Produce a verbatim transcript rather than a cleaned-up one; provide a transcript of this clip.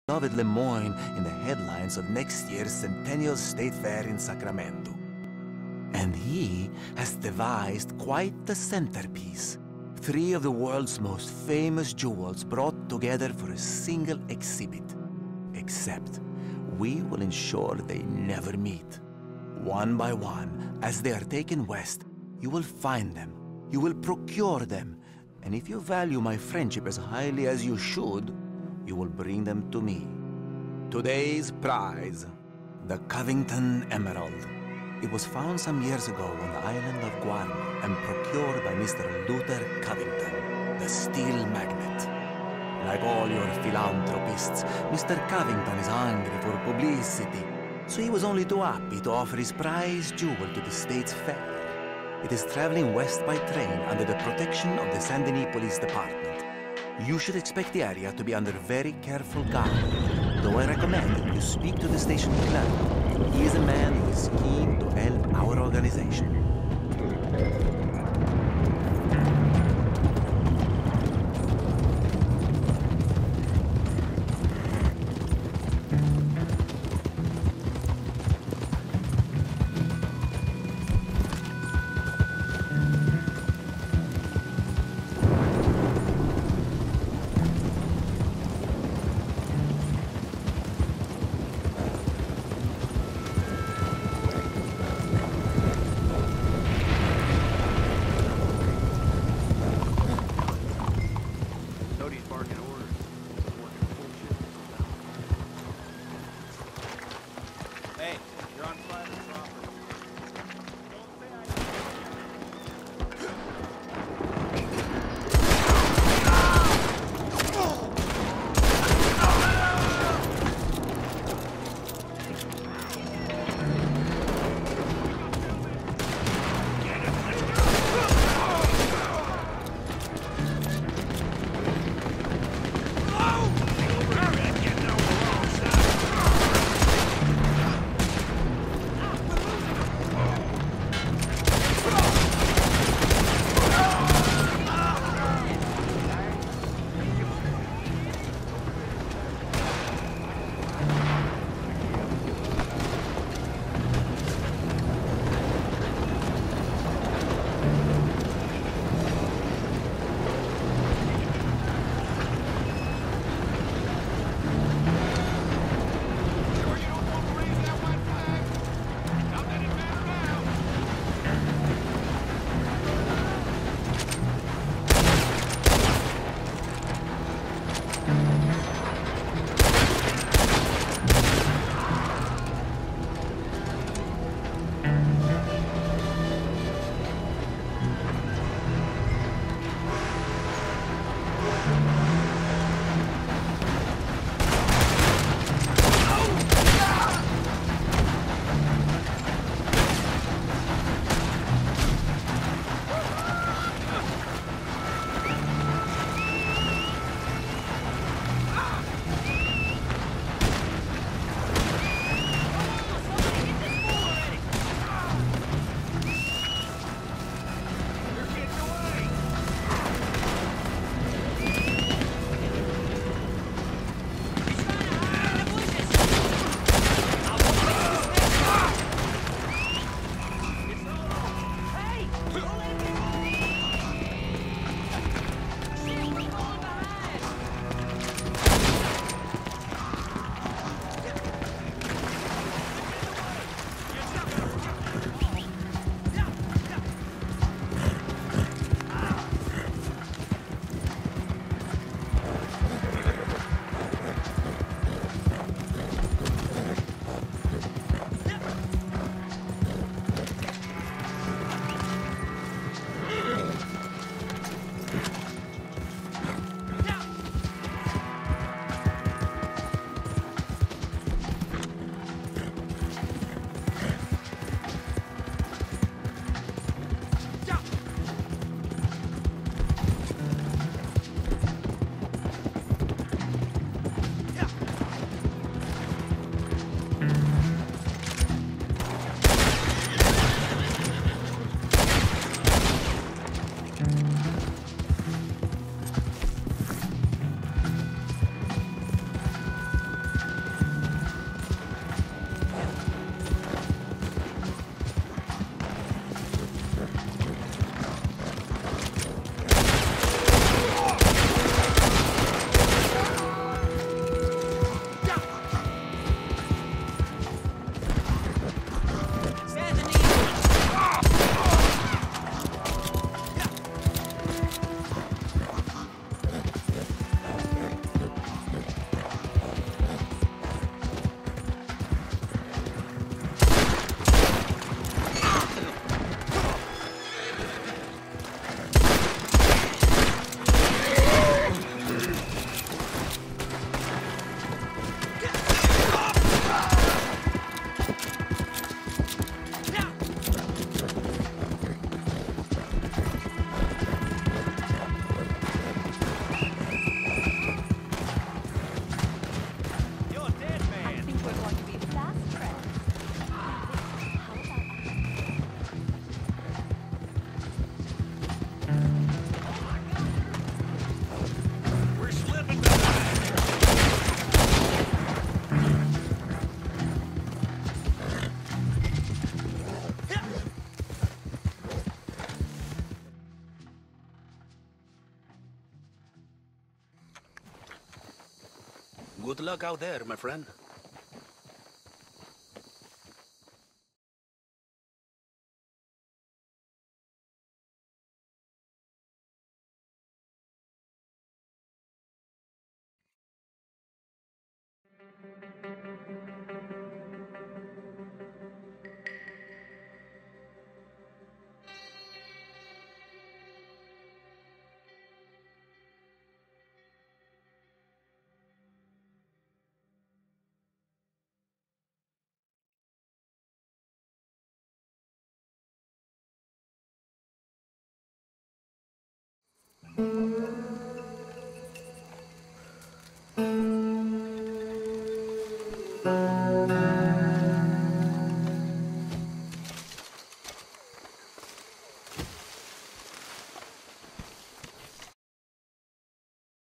beloved Lemoyne in the headlines of next year's Centennial State Fair in Sacramento. And he has devised quite the centerpiece. Three of the world's most famous jewels brought together for a single exhibit. Except, we will ensure they never meet. One by one, as they are taken west, you will find them, you will procure them, and if you value my friendship as highly as you should, you will bring them to me. Today's prize, the Covington Emerald. It was found some years ago on the island of Guam and procured by Mister Luther Covington, the steel magnate. Like all your philanthropists, Mister Covington is hungry for publicity, so he was only too happy to offer his prized jewel to the state's fair. It is traveling west by train under the protection of the Saint Denis Police Department. You should expect the area to be under very careful guard, though I recommend that you speak to the station clerk. He is a man who is keen to help our organization. Good luck out there, my friend.